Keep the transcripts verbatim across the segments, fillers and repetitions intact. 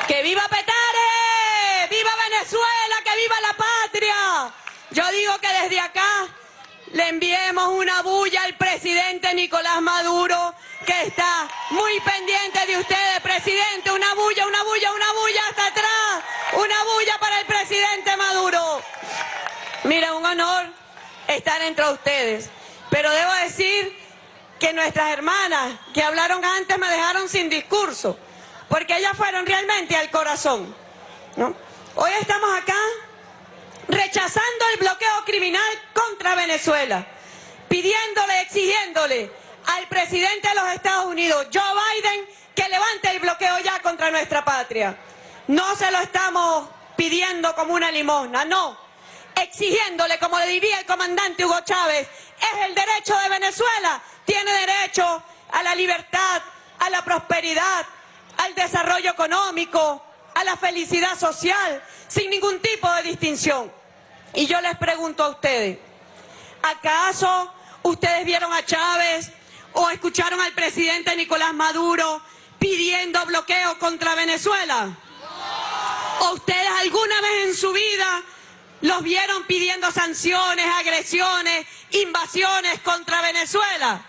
¡Que viva Petare! ¡Viva Venezuela! ¡Que viva la patria! Yo digo que desde acá le enviemos una bulla al presidente Nicolás Maduro, que está muy pendiente de ustedes, presidente. Una bulla, una bulla, una bulla hasta atrás. Una bulla para el presidente Maduro. Mira, un honor estar entre ustedes. Pero debo decir que nuestras hermanas que hablaron antes me dejaron sin discurso, porque ellas fueron realmente al corazón, ¿no? Hoy estamos acá rechazando el bloqueo criminal contra Venezuela, pidiéndole, exigiéndole al presidente de los Estados Unidos, Joe Biden, que levante el bloqueo ya contra nuestra patria. No se lo estamos pidiendo como una limosna, no. Exigiéndole, como le diría el comandante Hugo Chávez, es el derecho de Venezuela, tiene derecho a la libertad, a la prosperidad, al desarrollo económico, a la felicidad social, sin ningún tipo de distinción. Y yo les pregunto a ustedes, ¿acaso ustedes vieron a Chávez o escucharon al presidente Nicolás Maduro pidiendo bloqueo contra Venezuela? ¿O ustedes alguna vez en su vida los vieron pidiendo sanciones, agresiones, invasiones contra Venezuela?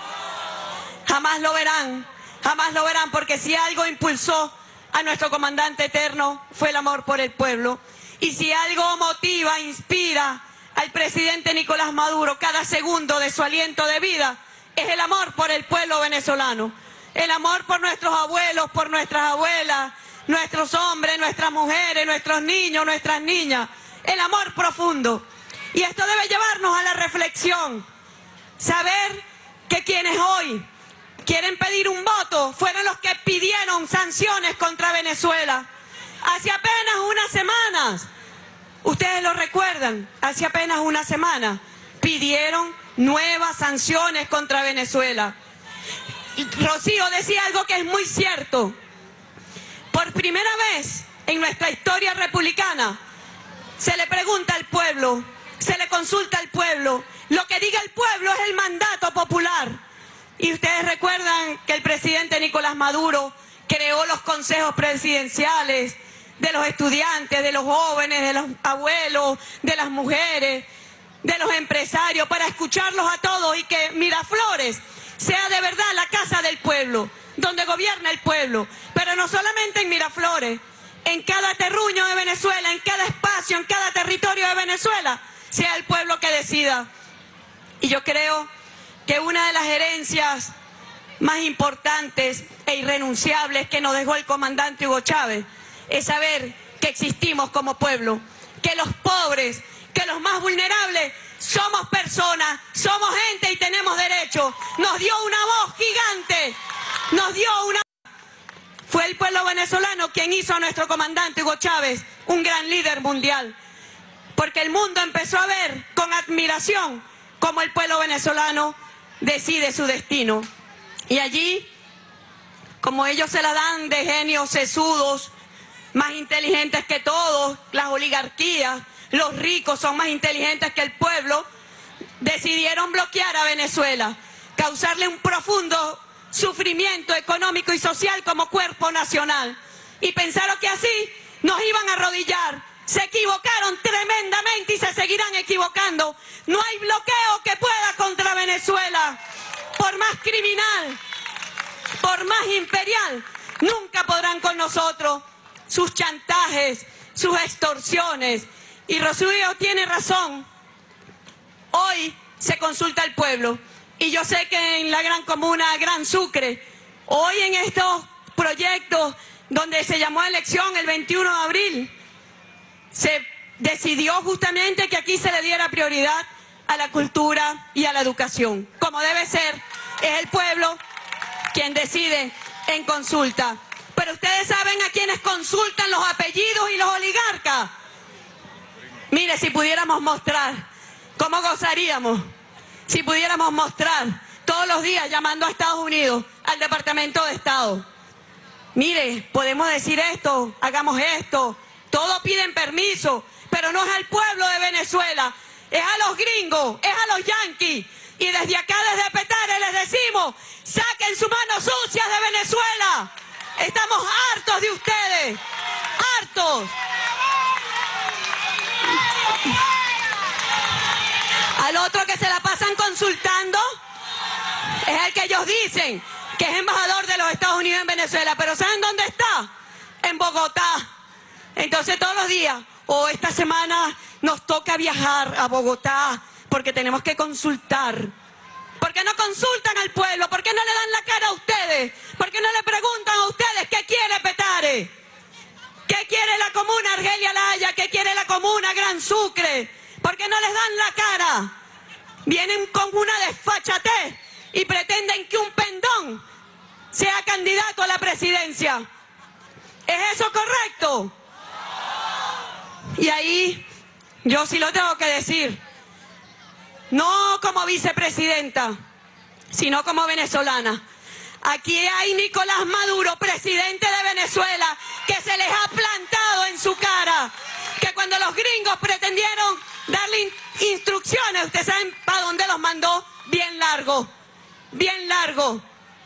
Jamás lo verán, jamás lo verán, porque si algo impulsó a nuestro comandante eterno fue el amor por el pueblo. Y si algo motiva, inspira al presidente Nicolás Maduro cada segundo de su aliento de vida, es el amor por el pueblo venezolano. El amor por nuestros abuelos, por nuestras abuelas, nuestros hombres, nuestras mujeres, nuestros niños, nuestras niñas. El amor profundo. Y esto debe llevarnos a la reflexión. Saber que quienes hoy quieren pedir un voto fueron los que pidieron sanciones contra Venezuela. Hace apenas unas semanas, ustedes lo recuerdan, hace apenas una semana pidieron nuevas sanciones contra Venezuela. Y Rocío decía algo que es muy cierto. Por primera vez en nuestra historia republicana se le pregunta al pueblo, se le consulta al pueblo. Lo que diga el pueblo es el mandato popular. Y ustedes recuerdan que el presidente Nicolás Maduro creó los consejos presidenciales de los estudiantes, de los jóvenes, de los abuelos, de las mujeres, de los empresarios, para escucharlos a todos y que Miraflores sea de verdad la casa del pueblo, donde gobierna el pueblo. Pero no solamente en Miraflores, en cada terruño de Venezuela, en cada espacio, en cada territorio de Venezuela, sea el pueblo que decida. Y yo creo que una de las herencias más importantes e irrenunciables que nos dejó el comandante Hugo Chávez es saber que existimos como pueblo, que los pobres, que los más vulnerables somos personas, somos gente y tenemos derechos. Nos dio una voz gigante, nos dio una... Fue el pueblo venezolano quien hizo a nuestro comandante Hugo Chávez un gran líder mundial, porque el mundo empezó a ver con admiración cómo el pueblo venezolano decide su destino. Y allí, como ellos se la dan de genios sesudos, más inteligentes que todos, las oligarquías, los ricos son más inteligentes que el pueblo, decidieron bloquear a Venezuela, causarle un profundo sufrimiento económico y social como cuerpo nacional. Y pensaron que así nos iban a arrodillar. Se equivocaron tremendamente y se seguirán equivocando. No hay bloqueo que pueda contra Venezuela. Por más criminal, por más imperial, nunca podrán con nosotros. Sus chantajes, sus extorsiones. Y Rocío tiene razón. Hoy se consulta al pueblo. Y yo sé que en la gran comuna Gran Sucre, hoy en estos proyectos donde se llamó a elección el veintiuno de abril, se decidió justamente que aquí se le diera prioridad a la cultura y a la educación. Como debe ser, es el pueblo quien decide en consulta. Pero ustedes saben a quienes consultan los apellidos y los oligarcas. Mire, si pudiéramos mostrar cómo gozaríamos, si pudiéramos mostrar todos los días llamando a Estados Unidos, al Departamento de Estado. Mire, podemos decir esto, hagamos esto, todos piden permiso, pero no es al pueblo de Venezuela, es a los gringos, es a los yanquis. Y desde acá, desde Petare, les decimos, saquen sus manos sucias de Venezuela, Estamos hartos de ustedes, hartos. Al otro que se la pasan consultando es el que ellos dicen que es embajador de los Estados Unidos en Venezuela, pero ¿saben dónde está? En Bogotá. Entonces todos los días, o oh, esta semana nos toca viajar a Bogotá porque tenemos que consultar. ¿Por qué no consultan al pueblo? ¿Por qué no le dan la cara a ustedes? ¿Por qué no le preguntan a ustedes qué quiere Petare? ¿Qué quiere la comuna Argelia La Haya? ¿Qué quiere la comuna Gran Sucre? ¿Por qué no les dan la cara? Vienen con una desfachatez y pretenden que un pendón sea candidato a la presidencia. ¿Es eso correcto? Y ahí yo sí lo tengo que decir, no como vicepresidenta, sino como venezolana. Aquí hay Nicolás Maduro, presidente de Venezuela, que se les ha plantado en su cara, que cuando los gringos pretendieron darle in instrucciones, ustedes saben para dónde los mandó, bien largo, bien largo.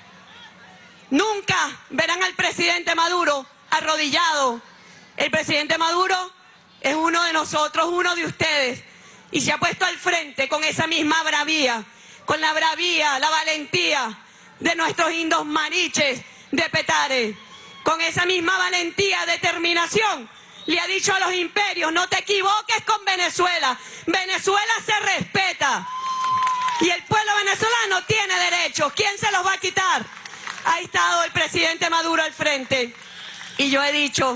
Nunca verán al presidente Maduro arrodillado. El presidente Maduro es uno de nosotros, uno de ustedes, y se ha puesto al frente con esa misma bravía, con la bravía, la valentía de nuestros indos mariches de Petare, con esa misma valentía, determinación. Le ha dicho a los imperios, no te equivoques con Venezuela, Venezuela se respeta y el pueblo venezolano tiene derechos, ¿quién se los va a quitar? Ha estado el presidente Maduro al frente y yo he dicho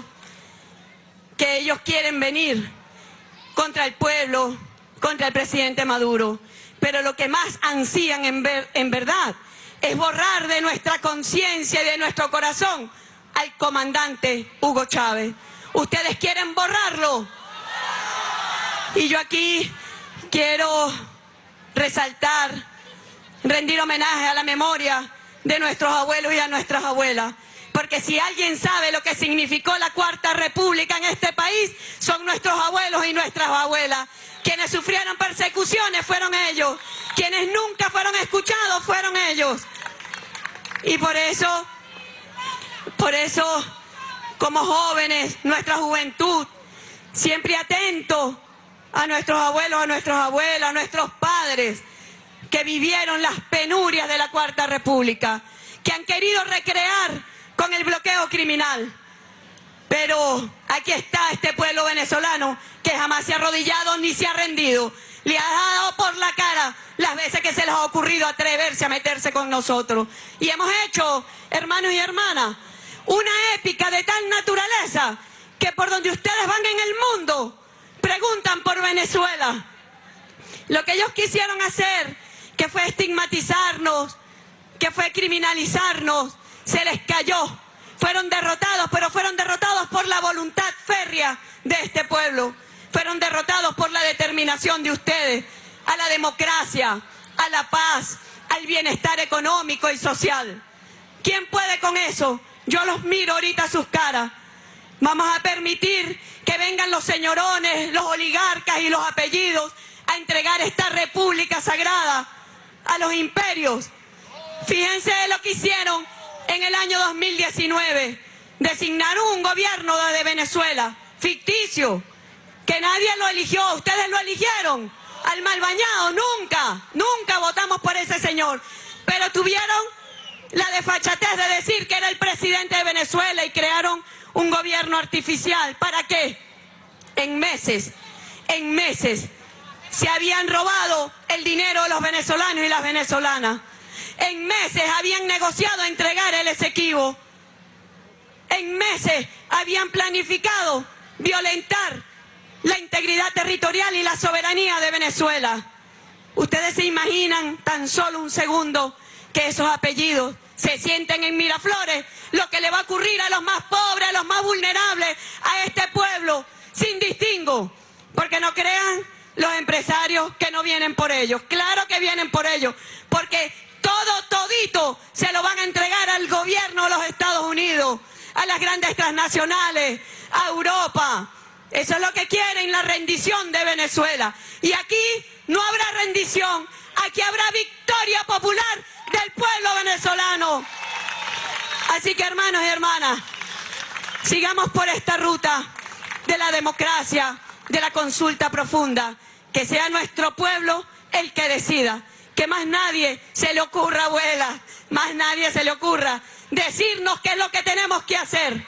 que ellos quieren venir contra el pueblo, contra el presidente Maduro, pero lo que más ansían en, ver, en verdad es borrar de nuestra conciencia y de nuestro corazón al comandante Hugo Chávez. ¿Ustedes quieren borrarlo? Y yo aquí quiero resaltar, rendir homenaje a la memoria de nuestros abuelos y a nuestras abuelas. Porque si alguien sabe lo que significó la Cuarta República en este país, son nuestros abuelos y nuestras abuelas. Quienes sufrieron persecuciones fueron ellos. Quienes nunca fueron escuchados fueron ellos. Y por eso, por eso, como jóvenes, nuestra juventud, siempre atento a nuestros abuelos, a nuestras abuelas, a nuestros padres, que vivieron las penurias de la Cuarta República, que han querido recrear con el bloqueo criminal. Pero aquí está este pueblo venezolano que jamás se ha arrodillado ni se ha rendido. Le ha dado por la cara las veces que se les ha ocurrido atreverse a meterse con nosotros. Y hemos hecho, hermanos y hermanas, una épica de tal naturaleza que por donde ustedes van en el mundo preguntan por Venezuela. Lo que ellos quisieron hacer, que fue estigmatizarnos, que fue criminalizarnos, se les cayó. Fueron derrotados, pero fueron derrotados por la voluntad férrea de este pueblo. Fueron derrotados por la determinación de ustedes a la democracia, a la paz, al bienestar económico y social. ¿Quién puede con eso? Yo los miro ahorita a sus caras. Vamos a permitir que vengan los señorones, los oligarcas y los apellidos a entregar esta república sagrada a los imperios. Fíjense lo que hicieron en el año dos mil diecinueve. Designaron un gobierno de Venezuela ficticio, que nadie lo eligió. Ustedes lo eligieron al mal bañado. Nunca, nunca votamos por ese señor. Pero tuvieron la desfachatez de decir que era el presidente de Venezuela y crearon un gobierno artificial. ¿Para qué? En meses, en meses se habían robado el dinero de los venezolanos y las venezolanas. En meses habían negociado entregar el Esequibo. En meses habían planificado violentar la integridad territorial y la soberanía de Venezuela. Ustedes se imaginan tan solo un segundo que esos apellidos se sienten en Miraflores, lo que le va a ocurrir a los más pobres, a los más vulnerables, a este pueblo, sin distingo. Porque no crean los empresarios que no vienen por ellos. Claro que vienen por ellos, porque todo, todito, se lo van a entregar al gobierno de los Estados Unidos, a las grandes transnacionales, a Europa. Eso es lo que quieren, la rendición de Venezuela. Y aquí no habrá rendición, aquí habrá victoria popular del pueblo venezolano. Así que, hermanos y hermanas, sigamos por esta ruta de la democracia, de la consulta profunda, que sea nuestro pueblo el que decida, que más nadie se le ocurra, abuela, más nadie se le ocurra decirnos qué es lo que tenemos que hacer.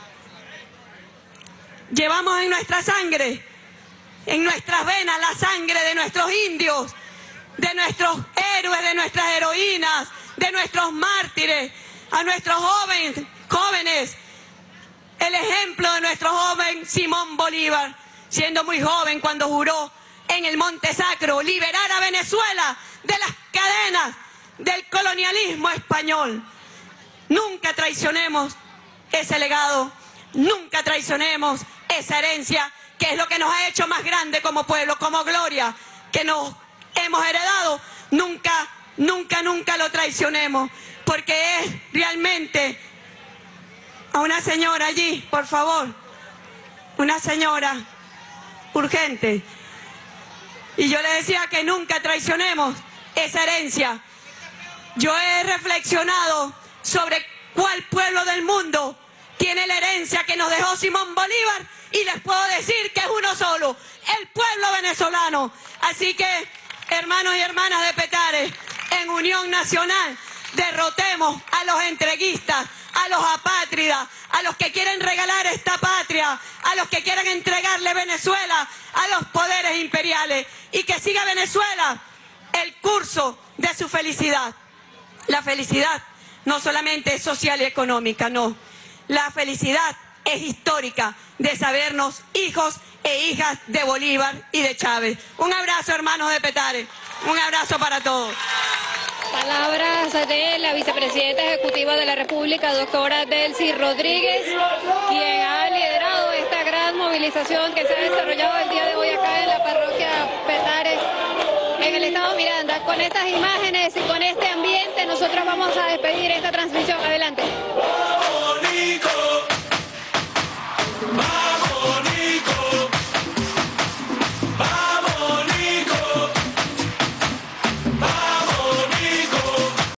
Llevamos en nuestra sangre, en nuestras venas, la sangre de nuestros indios, de nuestros héroes, de nuestras heroínas, de nuestros mártires, a nuestros jóvenes, jóvenes, el ejemplo de nuestro joven Simón Bolívar, siendo muy joven cuando juró en el Monte Sacro liberar a Venezuela de las cadenas del colonialismo español. Nunca traicionemos ese legado, nunca traicionemos esa herencia, que es lo que nos ha hecho más grande como pueblo, como gloria que nos hemos heredado. Nunca, nunca, nunca lo traicionemos, porque es realmente... A una señora allí, por favor, una señora urgente. Y yo le decía que nunca traicionemos esa herencia. Yo he reflexionado sobre cuál pueblo del mundo tiene la herencia que nos dejó Simón Bolívar, y les puedo decir que es uno solo, el pueblo venezolano. Así que, hermanos y hermanas de Petare, en Unión Nacional, derrotemos a los entreguistas, a los apátridas, a los que quieren regalar esta patria, a los que quieren entregarle Venezuela a los poderes imperiales, y que siga Venezuela el curso de su felicidad. La felicidad no solamente es social y económica, no. La felicidad es histórica, de sabernos hijos e hijas de Bolívar y de Chávez. Un abrazo, hermanos de Petare. Un abrazo para todos. Palabras de la vicepresidenta ejecutiva de la República, doctora Delcy Rodríguez, quien ha liderado esta gran movilización que se ha desarrollado el día de hoy acá en la parroquia Petare, en el estado Miranda. Con estas imágenes y con este ambiente, nosotros vamos a despedir esta transmisión. Adelante.